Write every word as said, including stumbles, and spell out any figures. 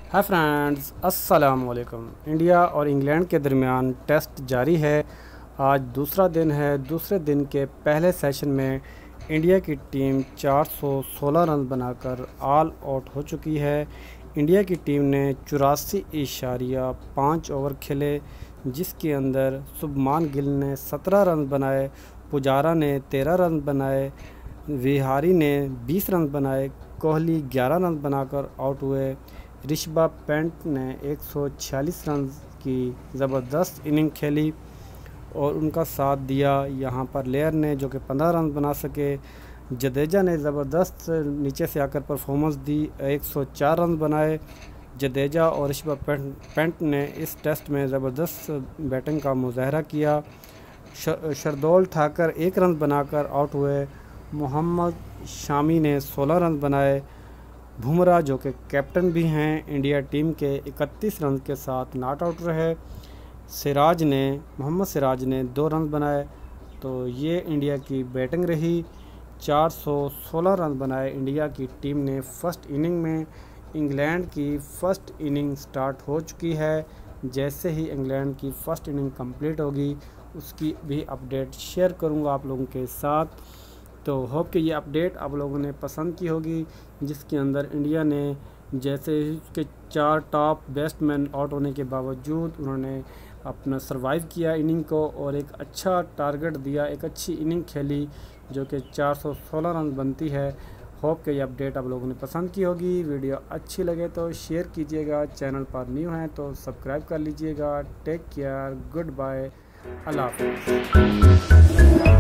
Hi friends, अस्सलाम वालेकुम। India और इंग्लैंड के दरमियान टेस्ट जारी है। आज दूसरा दिन है। दूसरे दिन के पहले सेशन में इंडिया की टीम चार सौ सोलह रन बनाकर ऑल आउट हो चुकी है। इंडिया की टीम ने चौरासी इशारिया पाँच ओवर खेले, जिसके अंदर शुभमान गिल ने सत्रह रन बनाए, पुजारा ने तेरह रन बनाए, विहारी ने बीस रन बनाए, कोहली ग्यारह रन बनाकर आउट हुए। ऋषभ पंत ने एक सौ छियालीस रन की ज़बरदस्त इनिंग खेली और उनका साथ दिया यहाँ पर लेयर ने, जो कि पंद्रह रन बना सके। जडेजा ने ज़बरदस्त नीचे से आकर परफॉर्मेंस दी, एक सौ चार रन बनाए। जडेजा और ऋषभ पंत ने इस टेस्ट में ज़बरदस्त बैटिंग का मुजाहरा किया। शार्दुल ठाकुर एक रन बनाकर आउट हुए। मोहम्मद शामी ने सोलह रन बनाए। बुमराह, जो कि कैप्टन भी हैं इंडिया टीम के, इकतीस रन के साथ नॉट आउट रहे। सिराज ने मोहम्मद सिराज ने दो रन बनाए। तो ये इंडिया की बैटिंग रही। चार सौ सोलह रन बनाए इंडिया की टीम ने फर्स्ट इनिंग में। इंग्लैंड की फ़र्स्ट इनिंग स्टार्ट हो चुकी है। जैसे ही इंग्लैंड की फ़र्स्ट इनिंग कंप्लीट होगी, उसकी भी अपडेट शेयर करूंगा आप लोगों के साथ। तो होप कि ये अपडेट आप लोगों ने पसंद की होगी, जिसके अंदर इंडिया ने जैसे के चार टॉप बैट्समैन आउट होने के बावजूद उन्होंने अपना सरवाइव किया इनिंग को और एक अच्छा टारगेट दिया, एक अच्छी इनिंग खेली जो कि चार सौ सोलह रन बनती है। होप कि ये अपडेट आप लोगों ने पसंद की होगी। वीडियो अच्छी लगे तो शेयर कीजिएगा, चैनल पर न्यू हैं तो सब्सक्राइब कर लीजिएगा। टेक केयर, गुड बाय, अल्लाह हाफ़िज़।